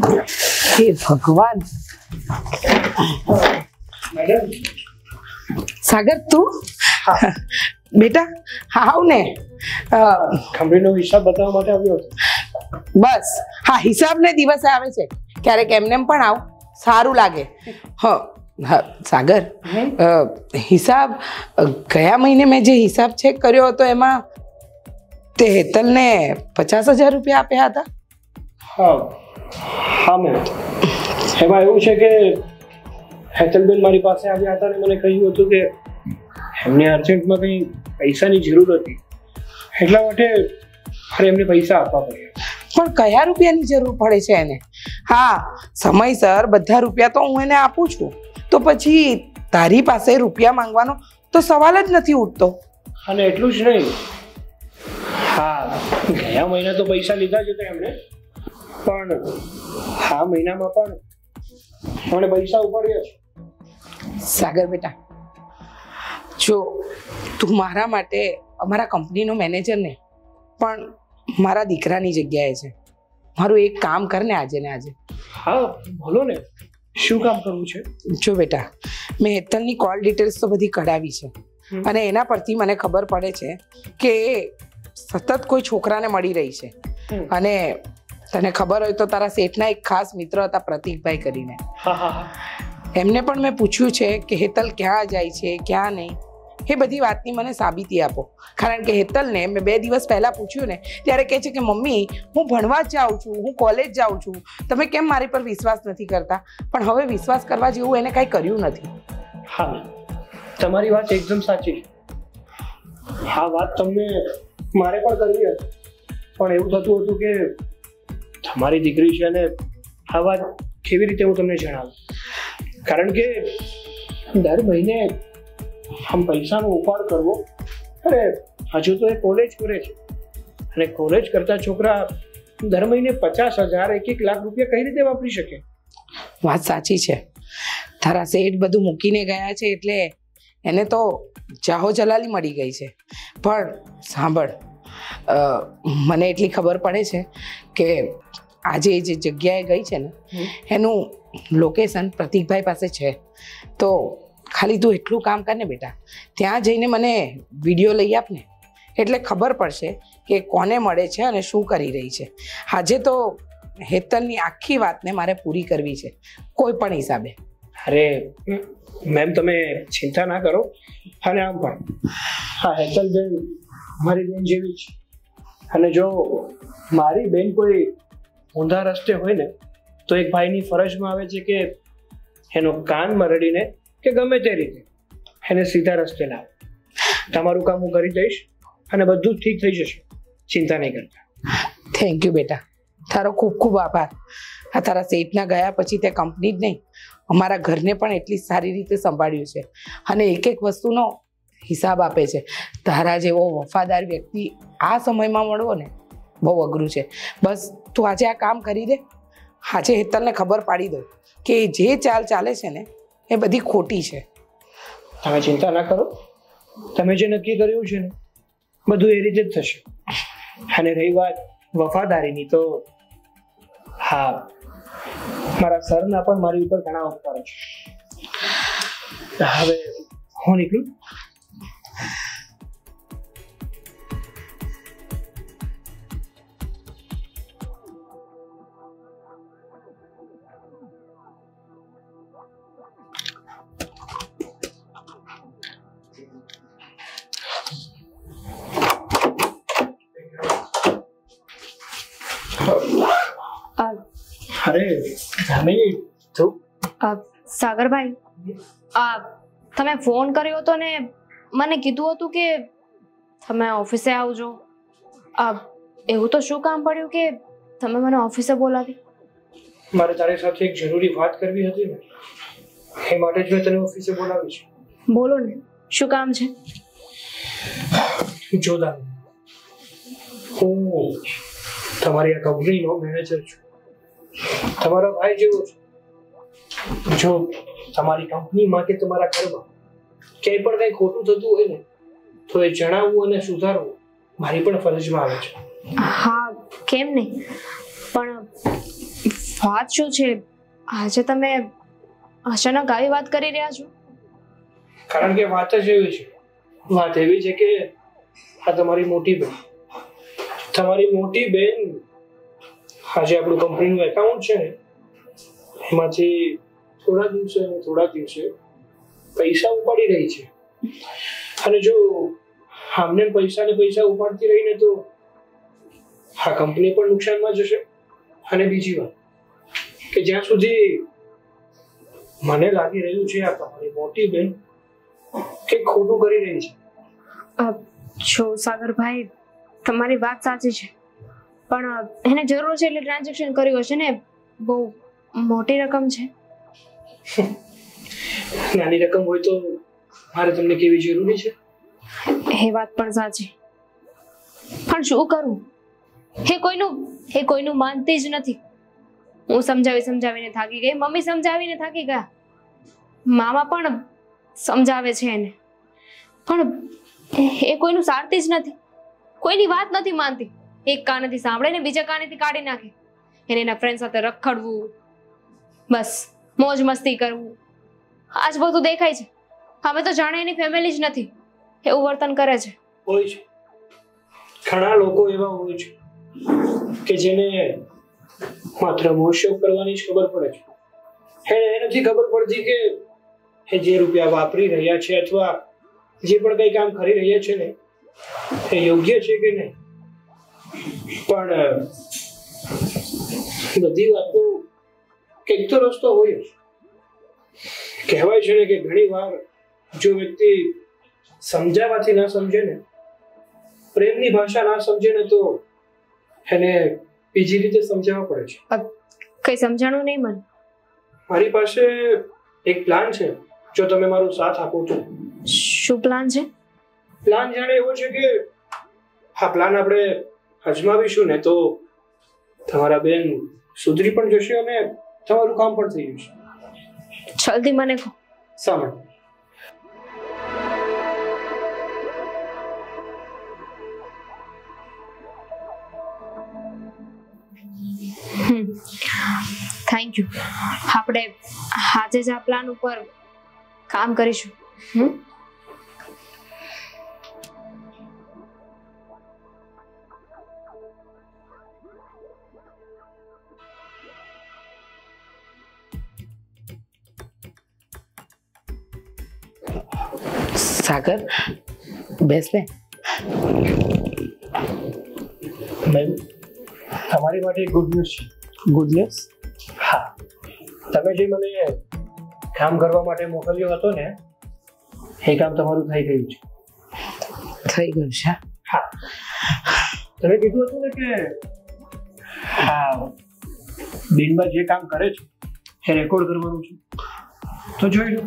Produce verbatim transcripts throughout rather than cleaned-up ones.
હે ભગવાન મેડમ સાગર તું બેટા હા આવ ને કંપનીનો હિસાબ બતાવવા માટે આવ્યો હતો. બસ હા હિસાબ ને દિવસે આવે છે ક્યારેક એમને પણ આવ સારું લાગે. હા હા સાગર હિસાબ ગયા મહિને મેં જે હિસાબ ચેક કર્યો હતો એમાં તે હેતલને પચાસ હજાર રૂપિયા આપ્યા હતા. હા હા મેમ એમાં એવું છે કે હેતલબેન મારી પાસે આવ્યા હતા અને મને કહ્યું હતું કે એમને અર્જન્ટમાં કંઈ પૈસાની જરૂર હતી એટલા માટે મારે એમને પૈસા આપવા પડ્યા. પણ કયા રૂપિયાની જરૂર પડે છે એને? હા સમયસર બધા રૂપિયા તો હું એને આપું છું તો પછી તારી પાસે રૂપિયા માંગવાનો તો સવાલ જ નથી ઉઠતો. અને એટલું જ નહીં હા ગયા મહિના તો પૈસા લીધા જ હતા એમણે પણ આ મહિનામાં પણ મને પૈસા ઉપાડ્યા છે. સાગર બેટા જો તું મારા માટે અમારા કંપનીનો મેનેજર ને પણ મારા દીકરાની જગ્યાએ છે. મારું એક કામ કર ને આજે ને આજે. હા બોલો ને શું કામ કરવું છે? જો બેટા મેં હેતલની કોલ ડિટેલ્સ તો બધી કઢાવી છે અને એના પરથી મને ખબર પડે છે કે સતત કોઈ છોકરાને મળી રહી છે અને તને ખબર હોય તો તારા શેઠના એક ખાસ મિત્ર હતા પ્રતિકભાઈ કરીને. હા હા એમને પણ મેં પૂછ્યું છે કે હેતલ ક્યાં જાય છે ક્યાં નહીં એ બધી વાતની મને સાબિતી આપો. કારણ કે હેતલને મેં બે દિવસ પહેલાં પૂછ્યું ને ત્યારે કહે છે કે મમ્મી હું ભણવા જ જાઉં છું હું કોલેજ જાઉં છું તમે કેમ મારી પર વિશ્વાસ નથી કરતા. પણ હવે વિશ્વાસ કરવા જેવું એને કાંઈ કર્યું નથી. હા તમારી વાત એકદમ સાચી. આ વાત તમને મારે પણ કરવી હતી પણ એવું થતું હતું કે તમારી દીકરી છે ને આ વાત કેવી રીતે હું તમને જણાવું. કારણ કે દર મહિને આમ પૈસાનો ઉપાડ કરવો અરે હજુ તો એ કોલેજ કરે છે અને કોલેજ કરતા છોકરા દર મહિને પચાસ હજાર એક એક લાખ રૂપિયા કઈ રીતે વાપરી શકે? વાત સાચી છે. તારા શેઠ બધું મૂકીને ગયા છે એટલે એને તો જાહો જલાલી મળી ગઈ છે. પણ સાંભળ મને એટલી ખબર પડે છે કે આજે જે જગ્યાએ ગઈ છે ને એનું લોકેશન પ્રતિકભાઈ પાસે છે તો ખાલી તું એટલું કામ કર ને બેટા ત્યાં જઈને મને વિડીયો લઈ આપ ને એટલે ખબર પડશે કે કોને મળે છે અને શું કરી રહી છે. આજે તો હેતલની આખી વાતને મારે પૂરી કરવી છે કોઈ પણ હિસાબે. અરે મેમ તમે ચિંતા ના કરો. અને આમ પણ હા હેતલબેન મારી બેન જેવી છે અને જો મારી બેન કોઈ ઊંધા રસ્તે હોય ને તો એક ભાઈની ફરજમાં આવે છે કે એનો કાન મરડીને કે ગમે તે રીતે એને સીધા રસ્તે લાવે. તમારું કામ હું કરી દઈશ અને બધું ઠીક થઈ જશે. ચિંતા નહીં કરતા. થેન્ક યુ બેટા તારો ખૂબ ખૂબ આભાર. આ તારા શેઠના ગયા પછી તે કંપની જ નહીં અમારા ઘરને પણ એટલી સારી રીતે સંભાળ્યું છે અને એક એક વસ્તુનો હિસાબ આપે છે. તારા જેવો વફાદાર વ્યક્તિ આ સમયમાં મળવો ને બહુ અઘરું છે. બસ તું આજે આ કામ કરી દે. આજે હેતલને ખબર પાડી દો કે જે ચાલ ચાલે છે ને એ બધી ખોટી છે. તમે ચિંતા ના કરો. તમે જે નક્કી કર્યું છે ને બધું એ રીતે જ થશે. અને રહી વાત વફાદારીની તો હા મારા સરના પણ મારી ઉપર ઘણા ઉપકાર છે. હવે હું નીકળું. અરે જામી તું સાગરભાઈ આ તમે ફોન કર્યો હતો ને મને કીધું હતું કે તમે ઓફિસે આવજો. આ એવું તો શું કામ પડ્યું કે તમે મને ઓફિસે બોલાવી? મારે તારી સાથે એક જરૂરી વાત કરવી હતી ને એ માટે જ મેં તને ઓફિસે બોલાવી છે. બોલો ને શું કામ છે? જોદાર હું તમારી આ કંપનીનો મેનેજર છું. તમારો ભાઈ જેવો છે. જો તમારી કંપનીમાં કે તમારા ઘરમાં ક્યાંય પણ કંઈ ખોટું થતું હોય ને તો એ જણાવવું અને સુધારવું મારી પણ ફરજમાં આવે છે. હા કેમ નહીં પણ વાત શું છે આજે તમે અચાનક આવી વાત કરી રહ્યા છો? કારણ કે વાત જ એવી છે વાત એવી છે કે આ તમારી મોટી બેન તમારી મોટી બેન આજે આપણું કંપનીનું એકાઉન્ટ છે ને એમાંથી થોડા દિવસે અને થોડા દિવસે પૈસા ઉપાડી રહી છે. અને જો આમને પૈસા ને પૈસા ઉપાડતી રહીને તો આ કંપની પણ નુકસાનમાં જશે. અને બીજી વાત કે જ્યાં સુધી મને લાગી રહ્યું છે આ તમારી મોટી બેન કે ખોટું કરી રહી છે. જો સાગરભાઈ તમારી વાત સાચી છે પણ એને જરૂર છે એટલે ટ્રાન્ઝેક્શન કર્યું હશે ને. બહુ મોટી રકમ છે. નાની રકમ હોય તો મારે તમને કેવી જરૂરી છે? એ વાત પણ સાચી પણ શું કરું એ કોઈનું એ કોઈનું માનતી જ નથી. હું સમજાવી સમજાવીને થાકી ગઈ, મમ્મી સમજાવીને થાકી ગયા, મામા પણ સમજાવે છે એને પણ એ કોઈનું સારતી જ નથી. કોઈની વાત નથી માનતી. એક કાનેથી સાંભળે ને બીજા કાનેથી કાઢી નાખે. એને એના ફ્રેન્ડ સાથે રખડવું, બસ મોજ મસ્તી કરવું, આજ બધું દેખાય છે. અમે તો જાણે એની ફેમિલી જ નથી એવું વર્તન કરે છે. હોય છે ઘણા લોકો એવા હોય છે કે જેને માત્ર મોશોક કરવાની જ ખબર પડે છે. એને એ નથી ખબર પડતી કે એ જે રૂપિયા વાપરી રહ્યા છે અથવા જે પણ કંઈ કામ કરી રહ્યા છે ને એ યોગ્ય છે કે નહીં. પણ બધી વાતો કંઈક તો રસ્તો હોય જ. કહેવાય છે ને કે ઘણી વાર જો વ્યક્તિ સમજાવવાથી ના સમજે ને, પ્રેમની ભાષા ના સમજે ને તો એને બીજી રીતે સમજાવવા પડે છે. કઈ સમજાણું નહીં મને. મારી પાસે એક પ્લાન છે જો તમે મારો સાથ આપો તો. શું પ્લાન છે? પ્લાન જાણે એવો છે કે આ પ્લાન આપણે અજમાવીશું ને તો તમારા બેન સુધરી પણ જશે અને તમારું કામ પણ થઈ જશે. જલ્દી મને કહો. સાંભળો, થેન્ક યુ. આપણે આજે જ આ પ્લાન ઉપર કામ કરીશું. હમ સાગર બેસ ને. મેમ તમારી માટે ગુડ ન્યૂઝ છે. Good news? હા, તમે જે મને કામ કરવા માટે મોકલ્યો હતો ને એ કામ તમારું થઈ ગયું છે. થઈ ગયું છે? હા, તમે કીધું હતું ને કે હા દિનમાં જે કામ કરે છે એ રેકોર્ડ કરવાનું છે તો જોઈ લો.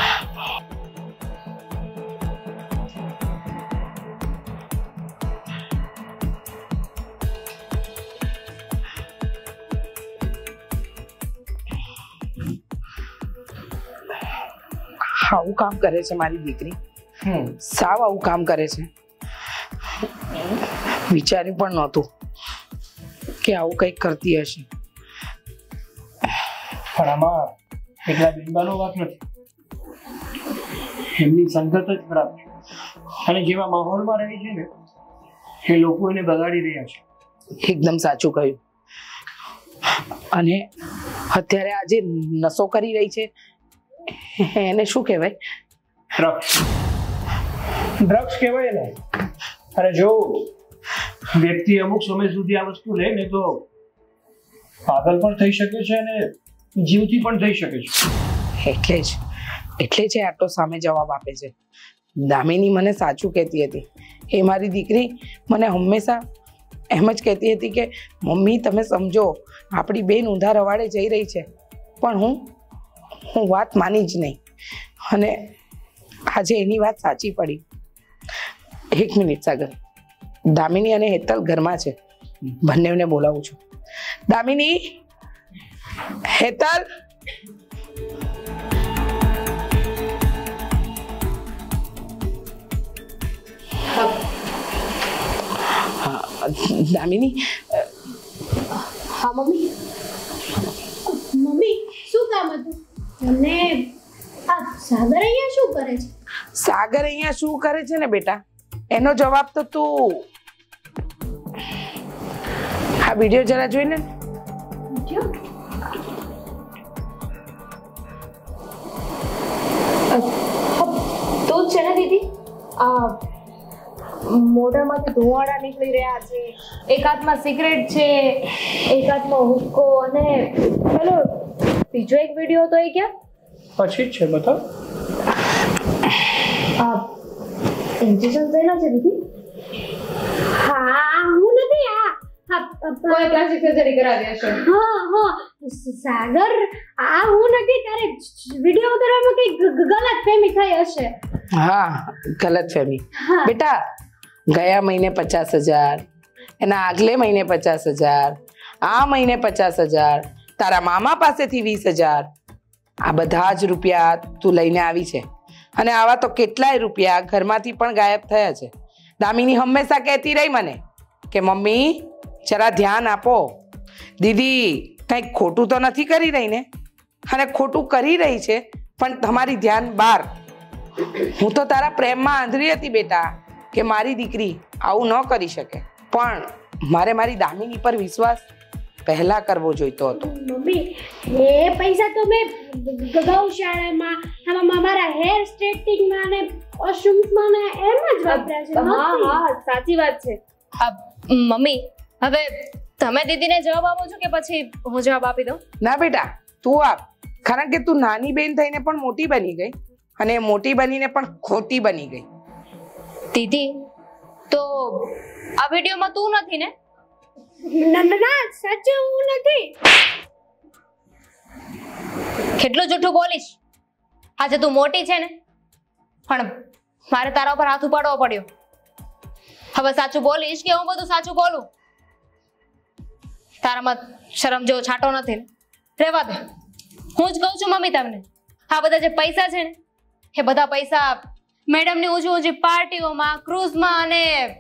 આવું કામ કરે છે મારી દીકરી. હમ સાવ આવું કામ કરે છે. વિચાર્યું પણ નહોતું કે આવું કંઈક કરતી હશે. પણ આમાં એકલા બિંબાનો વાત નથી. એમની સંગત જ ખરાબ છે અને જેવા માહોલમાં રહે છે ને એ લોકો એને બગાડી રહ્યા છે. એકદમ સાચું કહ્યું. અને અત્યારે આજે નશો કરી રહી છે એને શું કહેવાય? ડ્રગ્સ ડ્રગ્સ કહેવાય ને. અને જો વ્યક્તિ અમુક સમય સુધી આ વસ્તુ લે ને તો પાગલ પણ થઈ શકે છે અને જીવથી પણ થઈ શકે છે. એટલે જ એટલે જ એ આટલો સામે જવાબ આપે છે. દામિની મને સાચું કહેતી હતી. એ મારી દીકરી મને હંમેશા એમ જ કહેતી હતી કે મમ્મી તમે સમજો આપણી બેન ઊંધા રવાડે જઈ રહી છે. પણ હું હું વાત માની જ નહીં અને આજે એની વાત સાચી પડી. એક મિનિટ સાગર, દામિની અને હેતલ ઘરમાં છે, બંનેને બોલાવું છું. દામિની, હેતલ, દામિની. હા મમ્મી. અને આ સાગર અહીંયા શું કરે છે? સાગર અહીંયા શું કરે છે ને બેટા, એનો જવાબ તો તું આ વિડીયો જરા જોઈને. જો તો જ છે ને દીદી, આ મોઢામાંથી ધુવાડા નીકળી રહ્યા છે, એક હાથમાં સિગરેટ છે, એક હાથમાં હુક્કો, અને પેલો બીજો એક વિડીયો તો એ ક્યાં પછી જ છે બતાવ. આ ઇન્જેક્શન થયેલા છે દીદી? હા હું નથી આ આ- આ- કોઈ પ્લાસ્ટિક સર્જરી કરાવી હશે. હા હા સાગર આ હું નથી, તારે વિડીયો ઉતારવામાં કઈ ગલત ફેમી થઈ હશે. હા, ગલત ફેમી. હા. બેટા, ગયા મહિને પચાસ હજાર, એના આગલે મહિને પચાસ હજાર, આ મહિને પચાસ હજાર, તારા મામા પાસેથી વીસ હજાર, આ બધા જ રૂપિયા તું લઈને આવી છે. અને આવા તો કેટલાય રૂપિયા ઘરમાંથી પણ ગાયબ થયા છે. દામિની હંમેશા કહેતી રહી મને કે મમ્મી જરા ધ્યાન આપો, દીદી કંઈક ખોટું તો નથી કરી રહી ને? અને ખોટું કરી રહી છે પણ તમારી ધ્યાન બહાર. હું તો તારા પ્રેમમાં આંધળી હતી બેટા કે મારી દીકરી આવું ન કરી શકે, પણ મારે મારી દામિની પર વિશ્વાસ પહેલા કરવો જોઈતો હતો. મમ્મી એ પૈસા તો મેં ગૌશાળામાં આમાં મારા હેર સ્ટ્રેટિંગમાં ને વોશરૂમ્સમાં ને એમ જ વાપર્યા છે. હા નથી. હા સાચી વાત છે. આ મમ્મી, હવે તમે દીદીને જવાબ આપો છો કે પછી હું જવાબ આપી દઉં? ના બેટા, તું આપ, કારણ કે તું નાની બેન થઈને પણ મોટી બની ગઈ અને મોટી બનીને પણ ખોટી બની ગઈ. દીદી, તો આ વિડીયોમાં તું નથી ને? ના ના ના સાચું હું નથી. કેટલું જૂઠું બોલીશ? આજે તું મોટી છે ને, પણ મારે તારા ઉપર હાથ ઉપાડવો પડ્યો. હવે સાચું બોલીશ કે હું બધું સાચું બોલું? તારામાં શરમ જેવો છાંટો નથી ને? રહેવા દે, હું જ કહું છું મમ્મી તમને, આ બધા જે પૈસા છે ને, એ બધા પૈસા મેડમની ઊંચી ઊંચી પાર્ટીઓમાં, ક્રૂઝમાં અને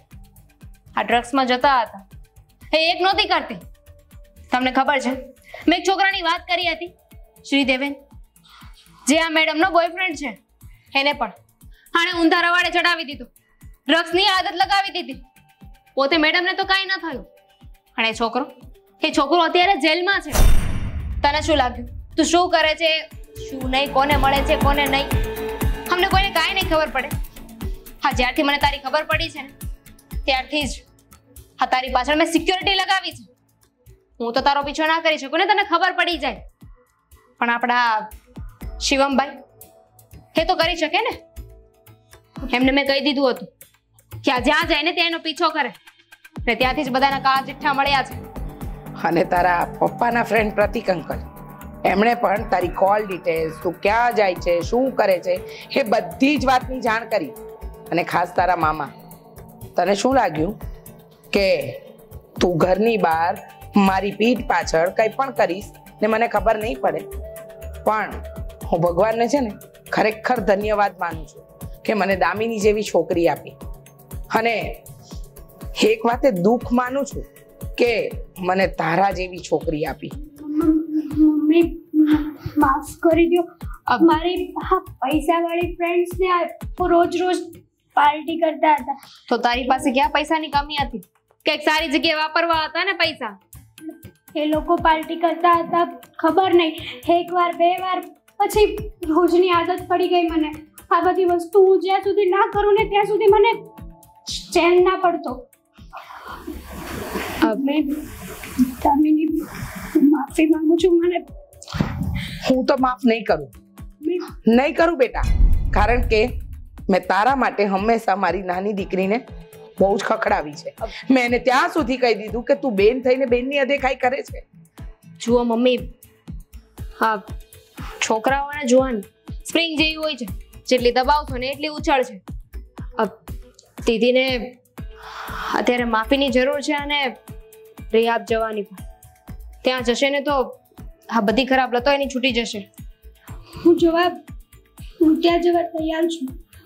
આ ડ્રગ્સમાં જતા હતા. એ એક નહોતી કરતી. તમને ખબર છે, મેં એક છોકરાની વાત કરી હતી, શ્રીદેવેન, જે આ મેડમનો બોયફ્રેન્ડ છે, એને પણ આણે ઊંધા રવાડે ચડાવી દીધું, ડ્રગ્સની આદત લગાવી દીધી. પોતે મેડમને તો કાંઈ ન થયું, અને એ છોકરો એ છોકરો અત્યારે જેલમાં છે. તને શું લાગ્યું તું શું કરે છે, શું નહીં, કોને મળે છે, કોને નહીં? અમને કોઈને કાંઈ નહીં ખબર પડે. હા, જ્યારથી મને તારી ખબર પડી છે ને, ત્યારથી જ હા તારી પાછળ મેં સિક્યોરિટી લગાવી છે. હું તો તારો પીછો ના કરી શકું ને, તને ખબર પડી જાય. પણ આપણા શિવમભાઈ એ તો કરી શકે ને. એમને મેં કહી દીધું હતું કે આ જ્યાં જાય ને ત્યાં એનો પીછો કરે, ને ત્યાંથી જ બધાના કાળા ચિઠ્ઠા મળ્યા છે. અને તારા પપ્પાના ફ્રેન્ડ પ્રતિક અંકલ, એમણે પણ તારી કોલ ડિટેલ્સ, તું ક્યાં જાય છે, શું કરે છે, એ બધી જ વાતની જાણ કરી. અને ખાસ તારા મામા, તને શું લાગ્યું કે તું ઘરની બહાર મારી પીઠ પાછળ કંઈ પણ કરીશ ને મને ખબર નહીં પડે? પણ હું ભગવાનને છે ને ખરેખર ધન્યવાદ માનું છું કે મને દામિની જેવી છોકરી આપી. અને એક વાતે દુઃખ માનું છું કે મને તારા જેવી છોકરી આપી. મમ્મી માફ કરી દો. મારી પૈસા વાળી ફ્રેન્ડ્સ ને રોજ રોજ પાર્ટી કરતા હતા. તો તારી પાસે ક્યાં પૈસાની કમી હતી? કઈક સારી જગ્યાએ વાપરવા હતા ને પૈસા. એ લોકો પાર્ટી કરતા હતા, ખબર નહીં, એક વાર બે વાર, પછી રોજની આદત પડી ગઈ મને. આ બધી વસ્તુ હું જ્યાં સુધી ના કરું ને ત્યાં સુધી મને ચેન ના પડતો. મેં દામિની માફી માંગુ છું. મને હું તો માફ નહીં કરું, નહીં કરું બેટા, કારણ કે મેં તારા માટે હંમેશા મારી નાની દીકરીને બહુ જ ખખડાવી છે. મેં એને ત્યાં સુધી કહી દીધું કે તું બેન થઈને બેનની અદેખાઈ કરે છે. જુઓ મમ્મી, હા છોકરાઓને જોવાની સ્પ્રિંગ જેવી હોય છે, જેટલી દબાવશો ને એટલી ઉછળ છે. દીદીને અત્યારે માફીની જરૂર છે અને રિહાબ જવાની પણ. ત્યાં જશે ને તો આ બધી ખરાબ લતો એની છૂટી જશે. હું જવાબ હું ત્યાં જવા તૈયાર છું.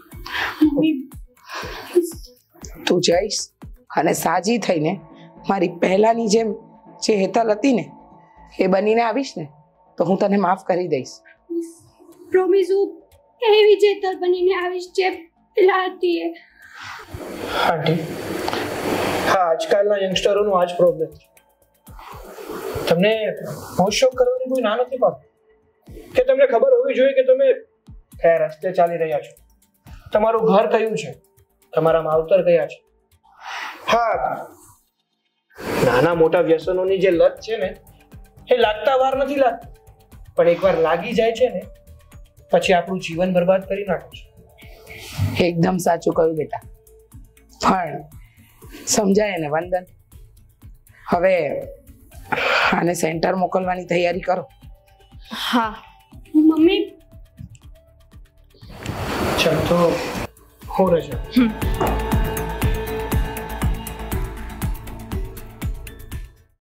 તું જઈશ અને સાજી થઈને મારી પહેલાની જેમ જે હેતલ હતી ને એ બનીને આવીશ ને, તો હું તને માફ કરી દઈશ. પ્રોમિસ હું એવી ચેતર બનીને આવીશ જે પેલા હતી એ. આંટી, હા, આજકાલના યંગસ્ટરોનો આ જ પ્રોબ્લેમ છે. તમને હોશ શોખ કરવાની કોઈ ના નથી પાડતું કે તમને ખબર હોવી જોઈએ કે તમે કયા રસ્તે ચાલી રહ્યા છો, તમારું ઘર કયું છે, તમારા માવતર કયા છે. હા, નાના મોટા વ્યસનોની જે લત છે ને એ લાગતા વાર નથી લાગતી, પણ એકવાર લાગી જાય છે ને પછી આપણું જીવન બરબાદ કરી નાખે છે. એકદમ સાચું કહ્યું બેટા. પણ સમજાય ને વંદન, હવે આને સેન્ટર મોકલવાની તૈયારી કરો. હા મમ્મી ચાલ તો હું રજા. હમ